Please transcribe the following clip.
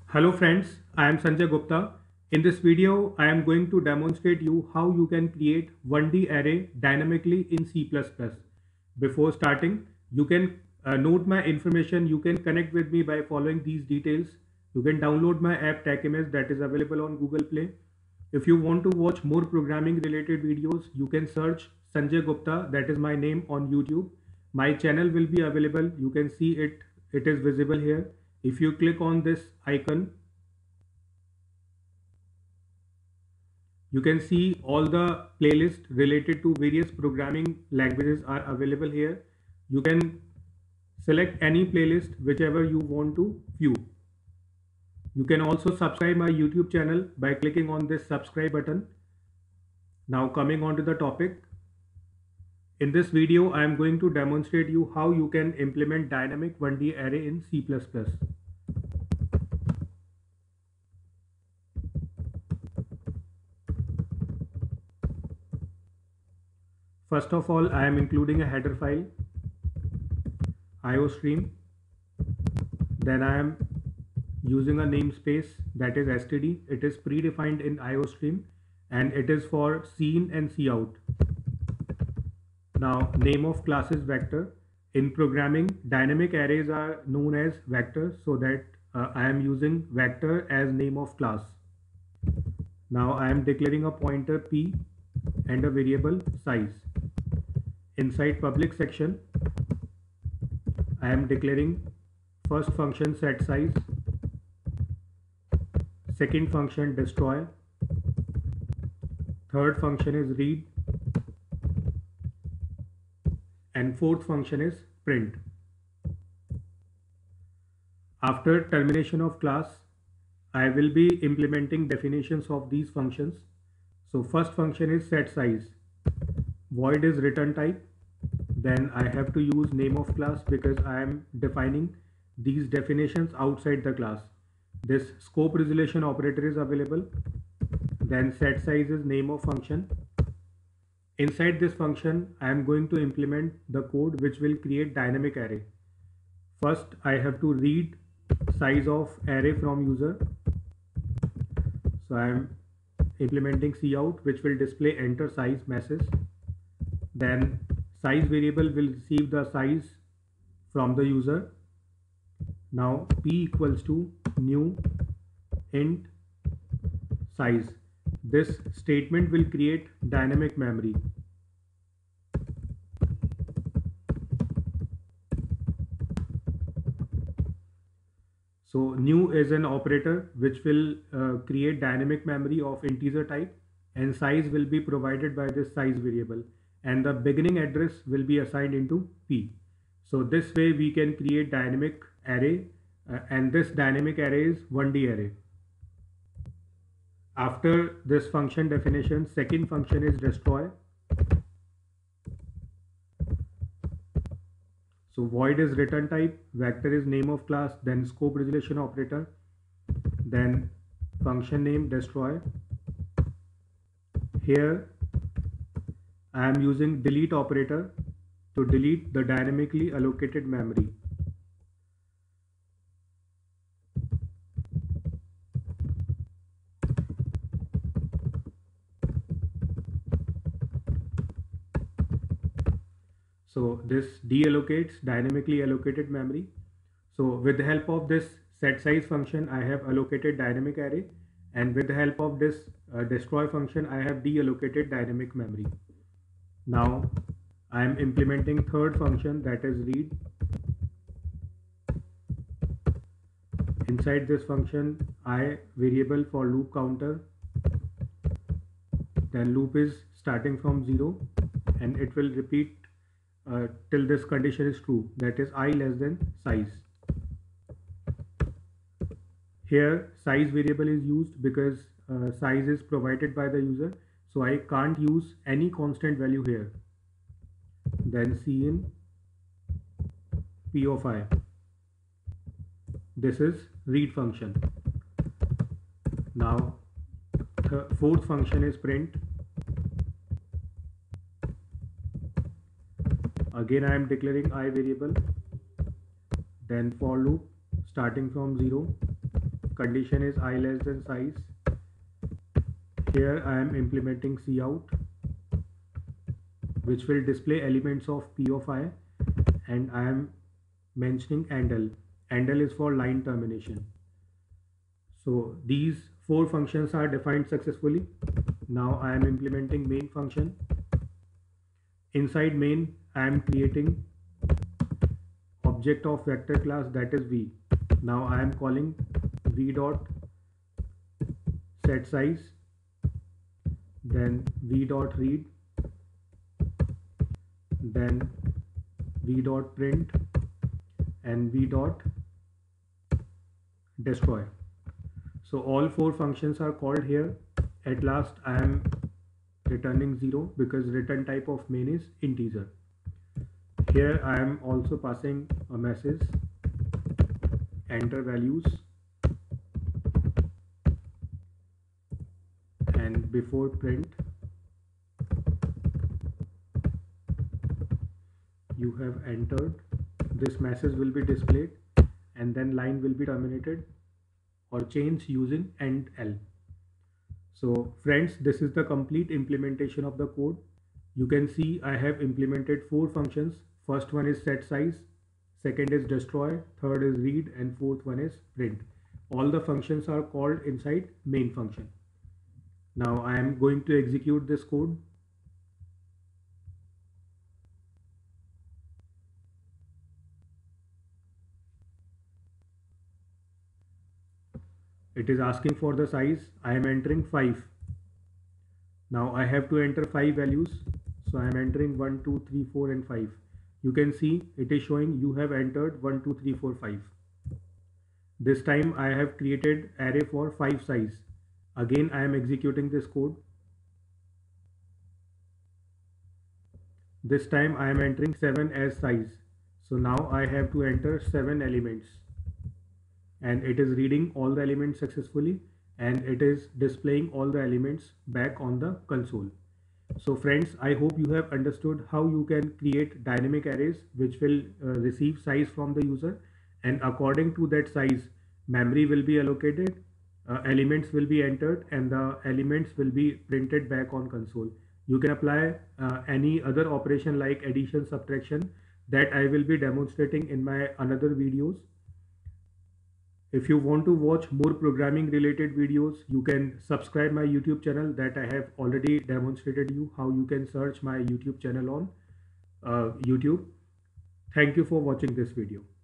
Hello friends, I am Sanjay Gupta. In this video, I am going to demonstrate you how you can create 1D array dynamically in C++. Before starting, you can note my information. You can connect with me by following these details. You can download my app TechMS that is available on Google Play. If you want to watch more programming related videos, you can search Sanjay Gupta, that is my name, on YouTube. My channel will be available. You can see it is visible here. If you click on this icon, you can see all the playlists related to various programming languages are available here. You can select any playlist whichever you want to view. You can also subscribe my YouTube channel by clicking on this subscribe button. Now coming on to the topic. In this video, I am going to demonstrate you how you can implement dynamic 1D array in C++. First of all, I am including a header file, IOStream. Then I am using a namespace that is std. It is predefined in IOStream and it is for scene and cout. Now, name of class is vector. In programming, dynamic arrays are known as vectors, so that I am using vector as name of class. Now I am declaring a pointer p and a variable size. Inside public section, I am declaring first function set size, second function destroy, third function is read, and fourth function is print. After termination of class, I will be implementing definitions of these functions. So first function is set size. Void is return type. Then I have to use name of class because I am defining these definitions outside the class. This scope resolution operator is available. Then set size is name of function. Inside this function, I am going to implement the code which will create dynamic array. First, I have to read size of array from user. So I am implementing cout, which will display enter size message. Then size variable will receive the size from the user. Now p equals to new int size. This statement will create dynamic memory. So new is an operator which will create dynamic memory of integer type, and size will be provided by this size variable, and the beginning address will be assigned into p. So this way we can create dynamic array, and this dynamic array is 1D array. After this function definition, second function is destroy. So void is return type, vector is name of class, then scope resolution operator, then function name destroy. Here I am using delete operator to delete the dynamically allocated memory. So this deallocates dynamically allocated memory. So with the help of this set size function, I have allocated dynamic array, and with the help of this destroy function, I have deallocated dynamic memory. Now I am implementing third function, that is read. Inside this function, I variable for loop counter. Then loop is starting from 0 and it will repeat till this condition is true, that is I less than size. Here size variable is used because size is provided by the user, so I can't use any constant value here. Then cin p of I. This is read function. Now fourth function is print. Again I am declaring I variable, then for loop starting from 0, condition is I less than size. Here I am implementing cout, which will display elements of p of I, and I am mentioning andl. Andl is for line termination. So these four functions are defined successfully. Now I am implementing main function. Inside main, I am creating object of vector class, that is v. Now I am calling v dot set size, then v dot read, then v dot print, and v dot destroy. So all four functions are called here. At last I am returning 0 because return type of main is integer. Here I am also passing a message, enter values, and before print you have entered, this message will be displayed, and then line will be terminated or changed using end L. So friends, this is the complete implementation of the code. You can see I have implemented four functions. First one is set size, second is destroy, third is read, and fourth one is print. All the functions are called inside main function. Now I am going to execute this code. It is asking for the size. I am entering 5. Now I have to enter 5 values. So I am entering 1, 2, 3, 4 and 5. You can see it is showing you have entered 1, 2, 3, 4, 5. This time I have created array for 5 size. Again I am executing this code. This time I am entering 7 as size. So now I have to enter 7 elements. And it is reading all the elements successfully, and it is displaying all the elements back on the console. So friends, I hope you have understood how you can create dynamic arrays which will receive size from the user, and according to that size memory will be allocated, elements will be entered, and the elements will be printed back on console. You can apply any other operation like addition, subtraction, that I will be demonstrating in my another videos. If you want to watch more programming related videos, you can subscribe my YouTube channel that I have already demonstrated you how you can search my YouTube channel on YouTube. Thank you for watching this video.